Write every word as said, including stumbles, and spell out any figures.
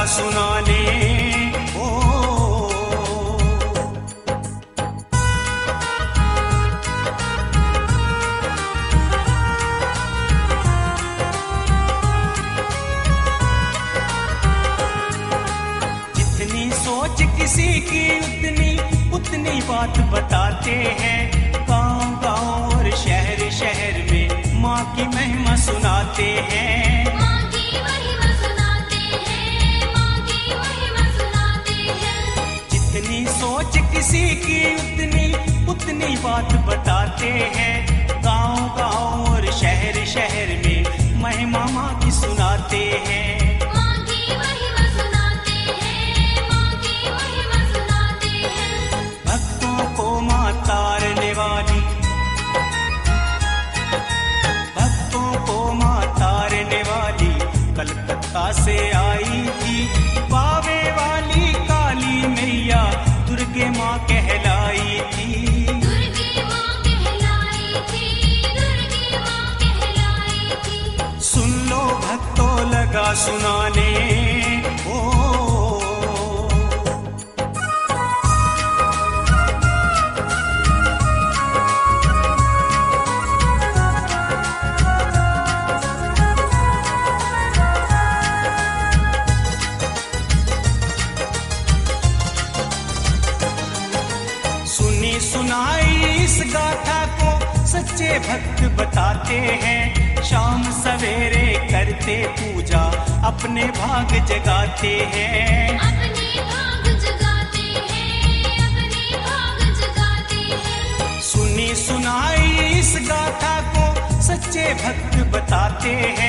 सुनाने। ओ जितनी सोच किसी की उतनी उतनी बात बताते हैं। गांव गांव और शहर शहर में माँ की महिमा सुनाते हैं। माँ की महिमा सुनाते हैं, माँ की महिमा सुनाते हैं। जितनी सोच किसी की उतनी उतनी बात बताते हैं। गांव गांव और शहर शहर में महिमा माँ की सुनाते हैं। माँ की महिमा सुनाते हैं, माँ की महिमा सुनाते हैं। भक्तों को माँ तारने वाली, भक्तों को माँ तारने वाली कलकत्ता से आई थी। बावे वाली काली मैया दुर्गे माँ कहलाई थी। दुर्गे माँ कहलाई थी, दुर्गे माँ कहलाई थी। सुन लो भक्तों लगा सुनाने। ओ सुनी सुनाई इस गाथा को सच्चे भक्त बताते हैं। शाम सवेरे करते पूजा अपने भाग जगाते हैं। अपने भाग जगाते हैं, अपने भाग जगाते हैं। सुनी सुनाई इस गाथा को सच्चे भक्त बताते हैं।